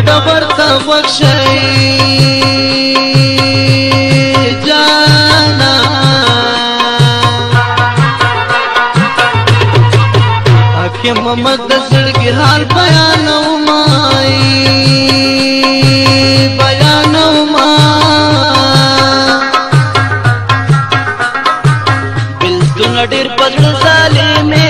ډبر ته بخشي جانا حکیم محمد د زړګي حال بیانوم بلتون ډېر بدل ظالمې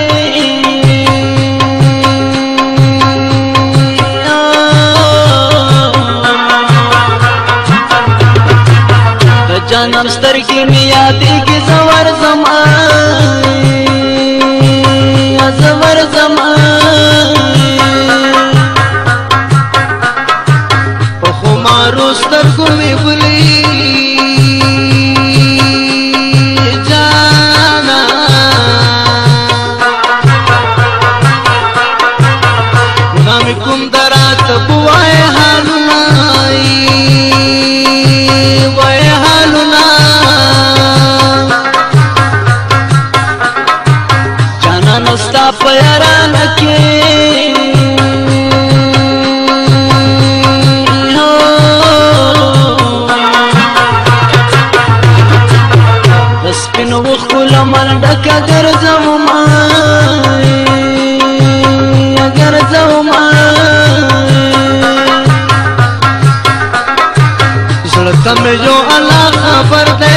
جانم سترګې مې یادېږي زور زما زور زما په خمارو سترګو مې بلې جانا ګناه مې کوم دراته بوای حالونه نستا پیران کې د سپینو وښکو لمن ډکه ګرځومه زړه ته مې جو الله خبر دی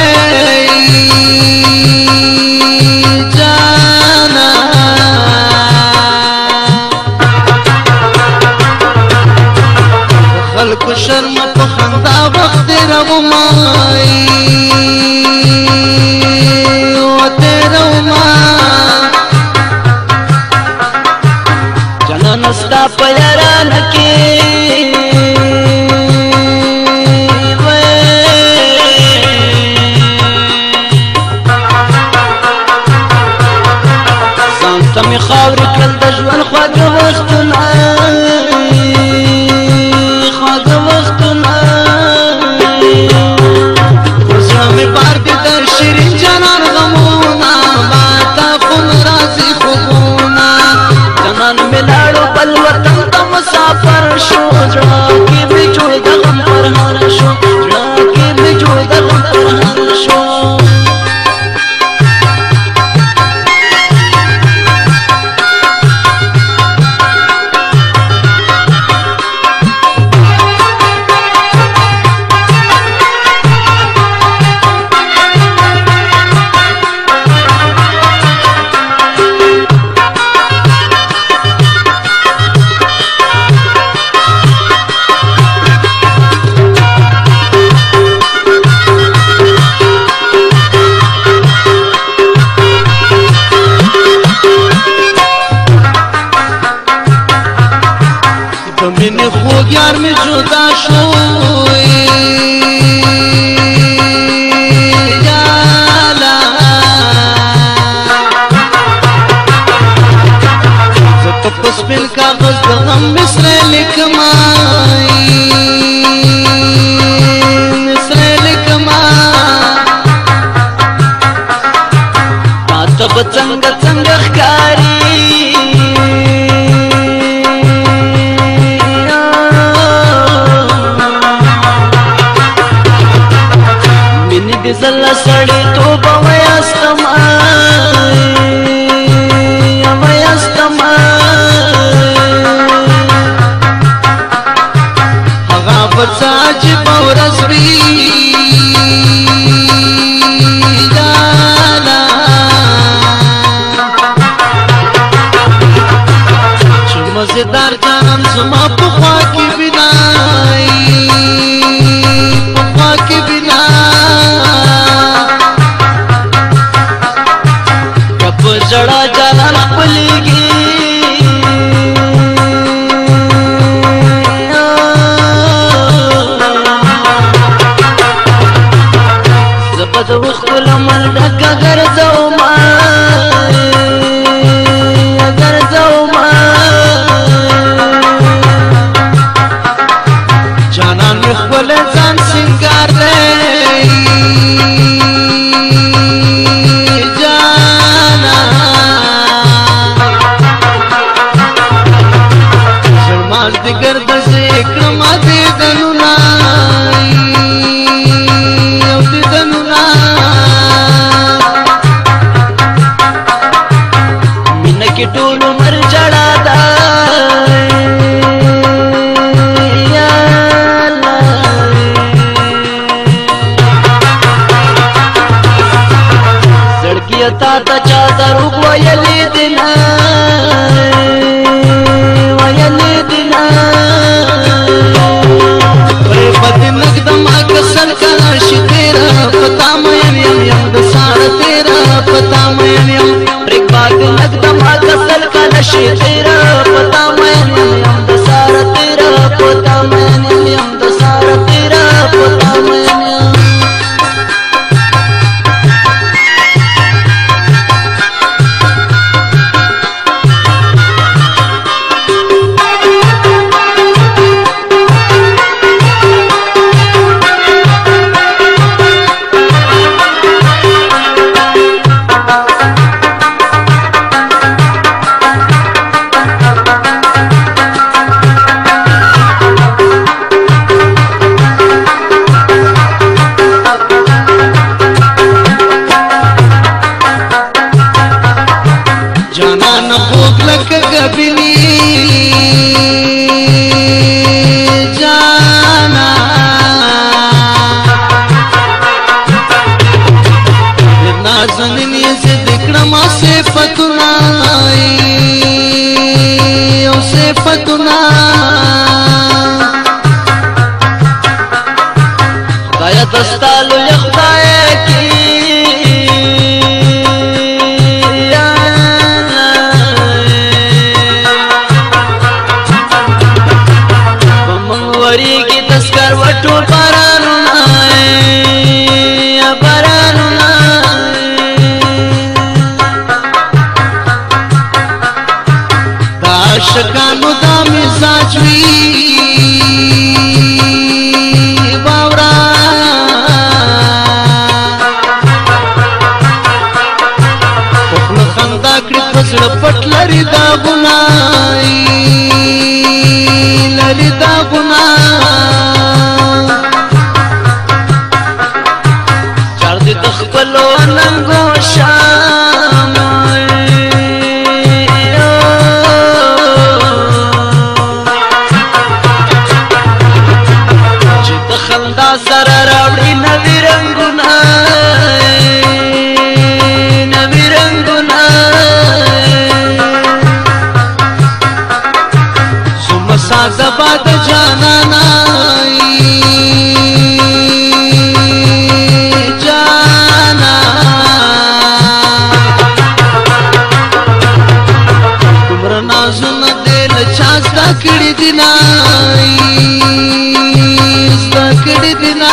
خلکو شرم په خندا وخت رومای وته روما جنان ستا په یاران کې ځان ته مې خاورې کړل د ژوند خواږه وختونه شیرین جانان غمونا باتا خون رازی خوبونا جانان ملاړو بل وطن ته مسافر شو زړه کې مې جوړ د غم پرهار شو زړه کې مې جوړ د غم پرهار شو مینه خوږ یار مې جدا شو یالا زه ته په سپین کاغذ د غم مصرې لیکما تا به څنګه څنګه ښکاري زل سړی توبه ویاستم هغه به څه عجیبه ورځ وي چې مزېدار جانان زما په خوا کې بینای په خوا کې بینای जड़ा जलन खुलेगी जबद उस्कुल मन ढका कर जाओ जाना में खुले जान सिंगार रे کې ټول عمر جړا ده یا الله زړګي تا ته چا دروغ ویلې دي نه कसल कलश तेरा पता मैं यम दसार तेरा पता मैं यम एक बात लगदम कसल कलश तेरा पता मैं यम दसार तेरा पता मैं यम दसार तेरा पता मैं दस्तालु यखदाए की बमंगवरी की तस्कर वटू परानु नाए परानु दाशकानु दा मिजाजवी पट लरी दा गुनाई लरी दा गुना चार दी तखबलो नंगो शाम जित खंदा सर रावड़ी नवी रंगुना दबाद जाना नाई जाना तुमरा नाजुन दिल चास्ता किड़ी दिनाई किड़ी दिना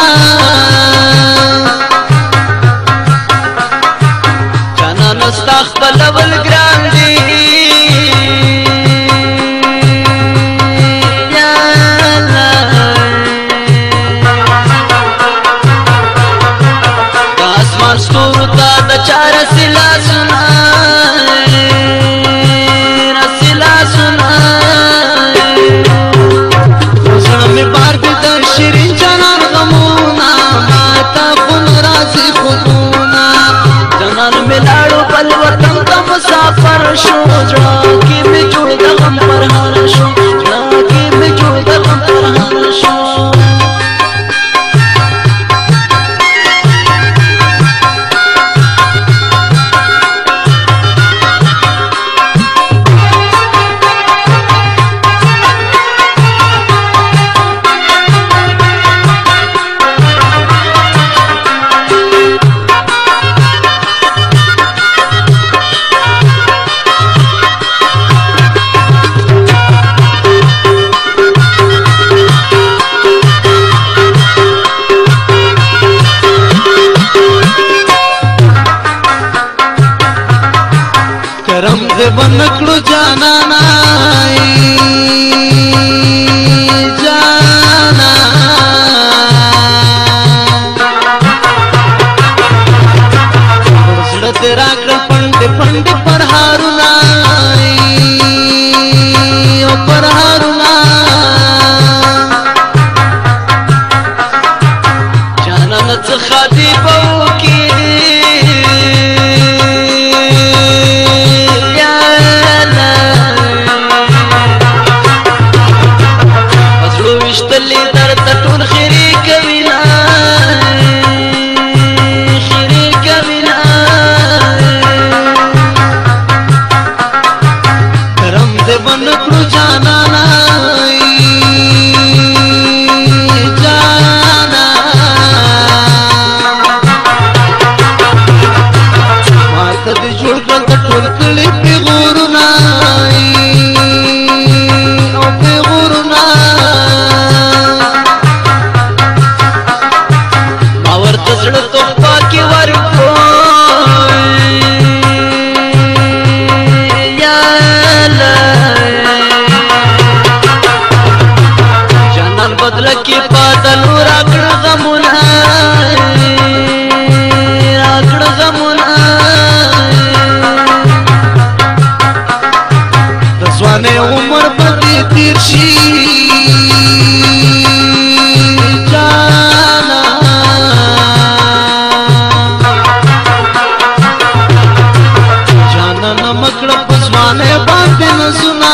जाना नस्ताख बलवल ग्रांडी चार सिला सुना रसिला सुना रोशन में पार भी दर्शिरी जनान गमूना माता खुन राजी खुदूना जनान में लाड़ो बलवतन का मुसाफर शो की में जुड़ दगम पर हर शो की में जुड़ दगम पर हर शो बनकड़ो जाना नाई जाना तेरा पंडे पंडे पर हारुना पर हारुना जाना नच खादी बहू की بدل کې پاتلو راکړ غمونه د ځوانۍ عمر به دې تېر شي جانا جانا نمکړه په ځوانۍ باندې نازونه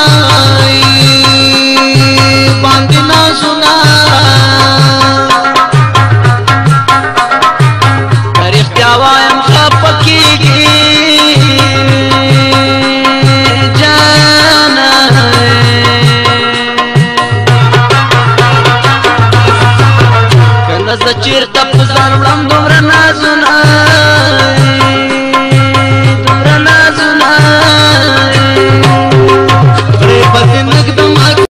چیرته په ځان وړم دومره نازونه